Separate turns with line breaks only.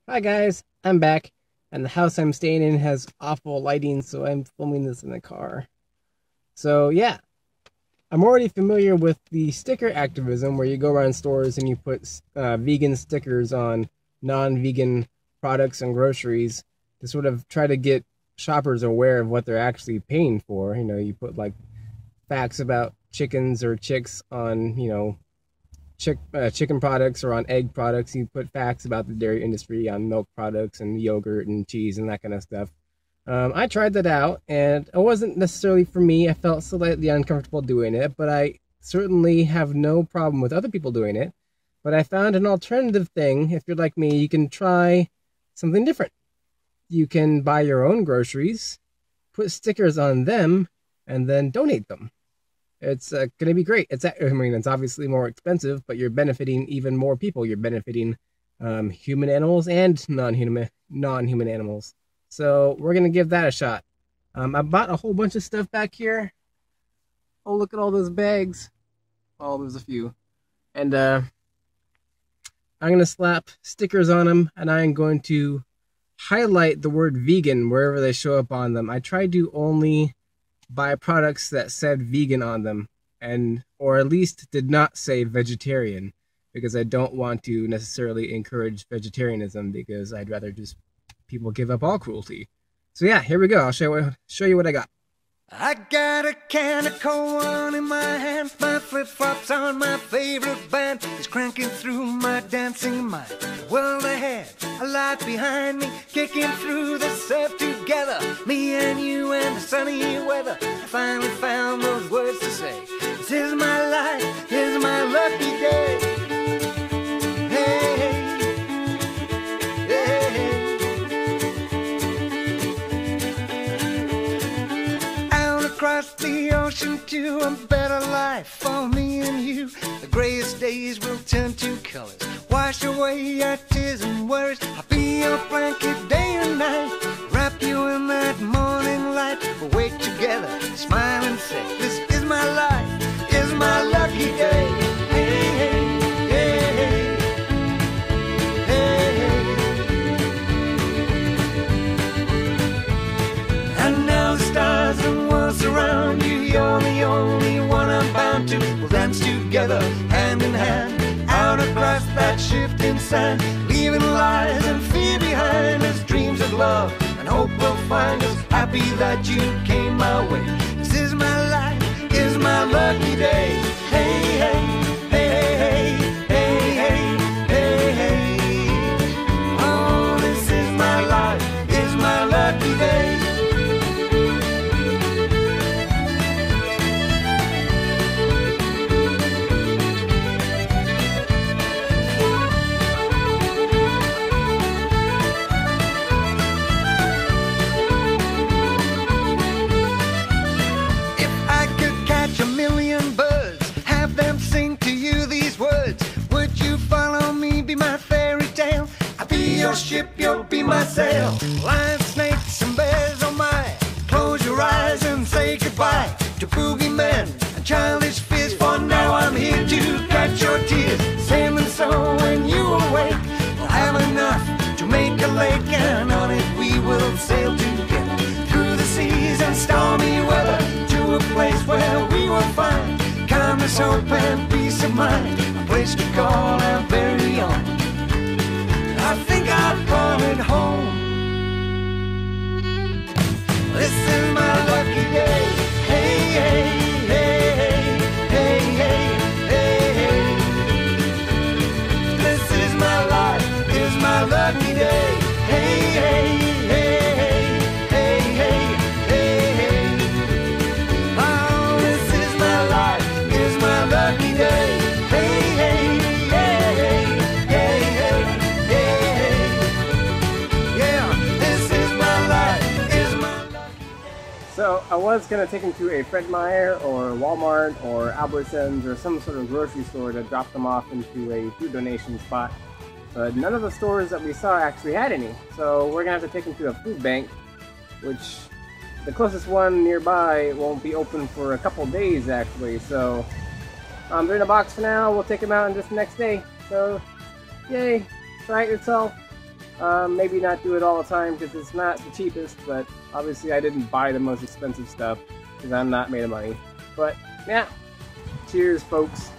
Hi guys, I'm back, and the house I'm staying in has awful lighting, so I'm filming this in the car. So yeah, I'm already familiar with the sticker activism, where you go around stores and you put vegan stickers on non-vegan products and groceries to sort of try to get shoppers aware of what they're actually paying for. You know, you put like facts about chickens or chicks on, chicken products or on egg products. You put facts about the dairy industry on milk products and yogurt and cheese and that kind of stuff. I tried that out, and it wasn't necessarily for me. I felt slightly uncomfortable doing it, but I certainly have no problem with other people doing it. But I found an alternative thing. If you're like me, you can try something different. You can buy your own groceries, put stickers on them, and then donate them. It's going to be great. It's obviously more expensive, but you're benefiting even more people. You're benefiting human animals and non-human animals. So we're going to give that a shot. I bought a whole bunch of stuff back here. Oh, look at all those bags. Oh, there's a few. And I'm going to slap stickers on them, and I'm going to highlight the word vegan wherever they show up on them. I tried to only buy products that said vegan on them, or at least did not say vegetarian, because I don't want to necessarily encourage vegetarianism, because I'd rather just people give up all cruelty. So yeah, here we go. I'll show you what I got.
I got a can of corn in my hand, my flip-flops on, my favorite band is cranking through my dancing mind. The world ahead, a light behind me, kicking through the surf together. Me and you and the sunny weather. I finally found those words to say. This is my life, this is my lucky day. Hey, hey, hey. Across the ocean to a better life for me and you. The grayest days will turn to colors, wash away our tears and worries. I'll be your blanket day and night, wrap you in that morning light. We'll wake together, smile and say, this is my life, is my lucky day. Hey, hey, hey, hey, hey, hey. And now the stars and around you, you're the only one I'm bound to. We'll dance together, hand in hand, out across that shifting sand, leaving lies and fear behind us. Dreams of love and hope will find us. Happy that you came my way. This is my life, is my lucky day. Hey, hey, hey, hey, hey, hey, hey, hey. Oh, this is my life, is my lucky day. Your ship, you'll be my sail. Lion, snakes, and bears, oh my. Close your eyes and say goodbye to boogeymen and childish fears. For now I'm here to catch your tears. Sailing so when you awake, we'll have enough to make a lake, and on it we will sail together through the seas and stormy weather to a place where we will find calmness, hope, and peace of mind. A place to call our very own. I think I'll call it home. This is my lucky day. Hey, hey, hey, hey, hey, hey, hey. This is my life, is my lucky day. Hey, hey, hey, hey, hey, hey, hey. Oh, this is my life, is my lucky day. Hey, hey.
So I was going to take them to a Fred Meyer or Walmart or Albertsons or some sort of grocery store to drop them off into a food donation spot. But none of the stores that we saw actually had any. So we're going to have to take them to a food bank, which the closest one nearby won't be open for a couple days actually. So they're in a box for now. We'll take them out on just the next day. So yay, try it yourself. Maybe not do it all the time because it's not the cheapest, but obviously I didn't buy the most expensive stuff because I'm not made of money. But yeah, cheers, folks.